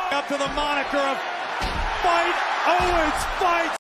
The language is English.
Up to the moniker of Fight Owens Fight.